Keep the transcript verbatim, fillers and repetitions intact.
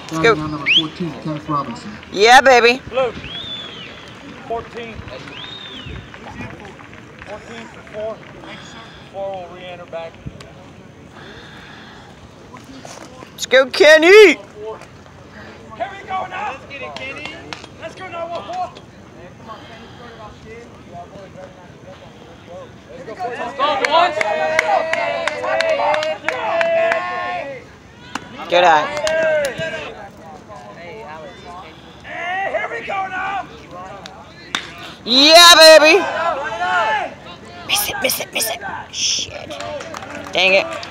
Let's go. Number fourteen, Kenneth Robinson. Yeah, baby. Blue. fourteen. fourteen for four. Four will re-enter back. Let's go, Kenny. Here we go now. Let's get it, Kenny. Let's go now, one four. Let's go, once. Good eye. Hey, here we go now. Yeah, baby. Miss it, miss it, miss it. Shit. Dang it.